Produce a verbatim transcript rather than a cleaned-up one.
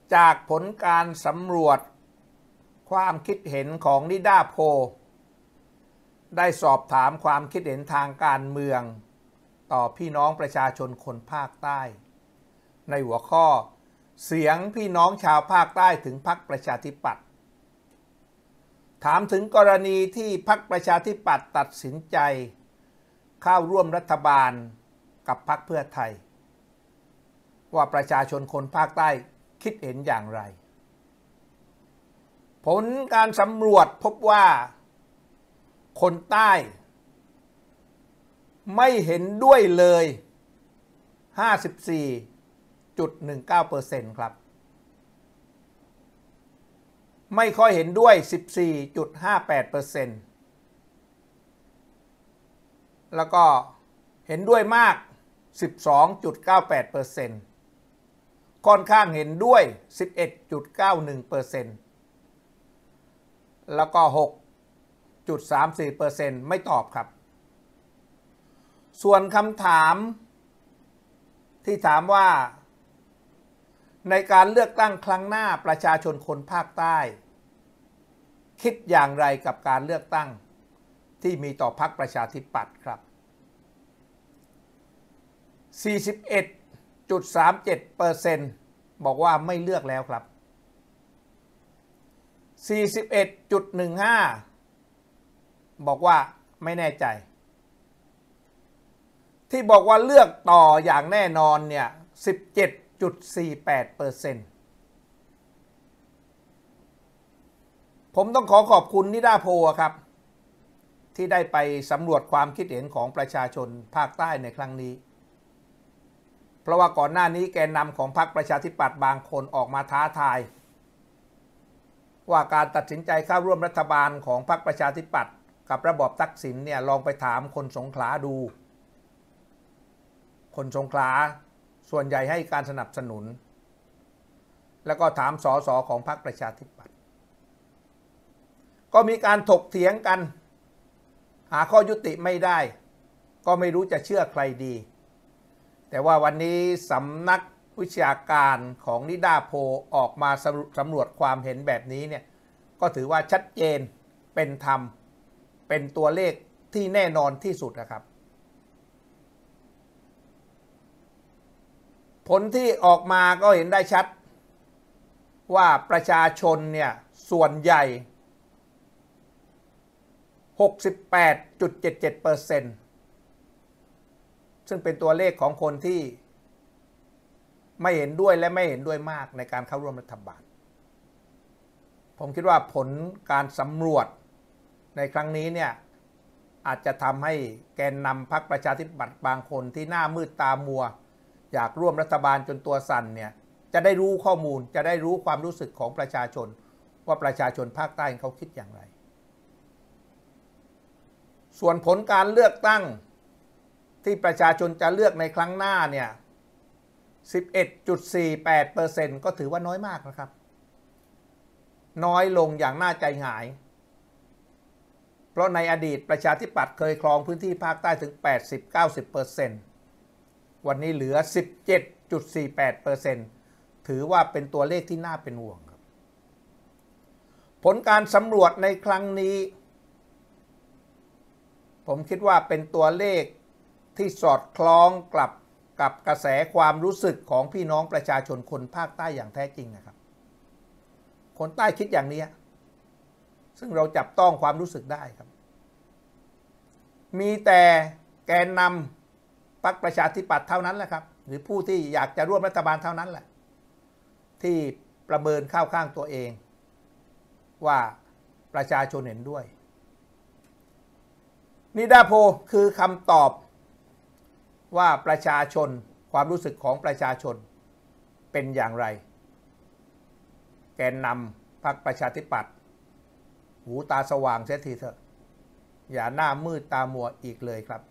จากผลการสำรวจความคิดเห็นของนิดาโพลได้สอบถามความคิดเห็นทางการเมืองต่อพี่น้องประชาชนคนภาคใต้ในหัวข้อเสียงพี่น้องชาวภาคใต้ถึงพรรคประชาธิปัตย์ถามถึงกรณีที่พรรคประชาธิปัตย์ตัดสินใจเข้าร่วมรัฐบาลกับพรรคเพื่อไทยว่าประชาชนคนภาคใต้คิดเห็นอย่างไรผลการสำรวจพบว่าคนใต้ไม่เห็นด้วยเลย ห้าสิบสี่จุดหนึ่งเก้าเปอร์เซ็นต์ ครับไม่ค่อยเห็นด้วย สิบสี่จุดห้าแปดเปอร์เซ็นต์ แล้วก็เห็นด้วยมาก สิบสองจุดเก้าแปดเปอร์เซ็นต์ ค่อนข้างเห็นด้วย สิบเอ็ดจุดเก้าหนึ่งเปอร์เซ็นต์ แล้วก็ หกจุดสามสี่เปอร์เซ็นต์ ไม่ตอบครับส่วนคำถามที่ถามว่าในการเลือกตั้งครั้งหน้าประชาชนคนภาคใต้คิดอย่างไรกับการเลือกตั้งที่มีต่อพรรคประชาธิปัตย์ครับ สี่สิบเอ็ดจุดสามเจ็ดเปอร์เซ็นต์ บอกว่าไม่เลือกแล้วครับ สี่สิบเอ็ดจุดหนึ่งห้า บอกว่าไม่แน่ใจที่บอกว่าเลือกต่ออย่างแน่นอนเนี่ย สิบเจ็ดจุดสี่แปดเปอร์เซ็นต์ ผมต้องขอขอบคุณนิดาโพลครับที่ได้ไปสำรวจความคิดเห็นของประชาชนภาคใต้ในครั้งนี้เพราะว่าก่อนหน้านี้แกนนำของพรรคประชาธิปัตย์บางคนออกมาท้าทายว่าการตัดสินใจเข้าร่วมรัฐบาลของพรรคประชาธิปัตย์กับระบอบทักษิณเนี่ยลองไปถามคนสงขลาดูคนสงขลาส่วนใหญ่ให้การสนับสนุนแล้วก็ถามสสของพรรคประชาธิปัตย์ก็มีการถกเถียงกันหาข้อยุติไม่ได้ก็ไม่รู้จะเชื่อใครดีแต่ว่าวันนี้สำนักวิชาการของนิดาโพลออกมาสำรวจความเห็นแบบนี้เนี่ยก็ถือว่าชัดเจนเป็นธรรมเป็นตัวเลขที่แน่นอนที่สุดนะครับผลที่ออกมาก็เห็นได้ชัดว่าประชาชนเนี่ยส่วนใหญ่ หกสิบแปดจุดเจ็ดเจ็ดเปอร์เซ็นต์ ซึ่งเป็นตัวเลขของคนที่ไม่เห็นด้วยและไม่เห็นด้วยมากในการเข้าร่วมรัฐบาลผมคิดว่าผลการสำรวจในครั้งนี้เนี่ยอาจจะทำให้แกนนำพรรคประชาธิปัตย์บางคนที่หน้ามืดตามัวอยากร่วมรัฐบาลจนตัวสั่นเนี่ยจะได้รู้ข้อมูลจะได้รู้ความรู้สึกของประชาชนว่าประชาชนภาคใต้เขาคิดอย่างไรส่วนผลการเลือกตั้งที่ประชาชนจะเลือกในครั้งหน้าเนี่ย สิบเอ็ดจุดสี่แปดเปอร์เซ็นต์ ก็ถือว่าน้อยมากนะครับน้อยลงอย่างน่าใจหายเพราะในอดีตประชาธิปัตย์เคยครองพื้นที่ภาคใต้ถึง แปดสิบถึงเก้าสิบเปอร์เซ็นต์ วันนี้เหลือ สิบเจ็ดจุดสี่แปดเปอร์เซ็นต์ ถือว่าเป็นตัวเลขที่น่าเป็นห่วงครับผลการสำรวจในครั้งนี้ผมคิดว่าเป็นตัวเลขที่สอดคล้องกับกับกระแสความรู้สึกของพี่น้องประชาชนคนภาคใต้อย่างแท้จริงนะครับคนใต้คิดอย่างนี้ซึ่งเราจับต้องความรู้สึกได้ครับมีแต่แกนนำพรรคประชาธิปัตย์เท่านั้นแหละครับหรือผู้ที่อยากจะร่วมรัฐบาลเท่านั้นแหละที่ประเมินเข้าข้างตัวเองว่าประชาชนเห็นด้วยนิดาโพลคือคำตอบว่าประชาชนความรู้สึกของประชาชนเป็นอย่างไรแกนนำพรรคประชาธิปัตย์หูตาสว่างเสียทีเถอะอย่าหน้ามืดตามัวอีกเลยครับ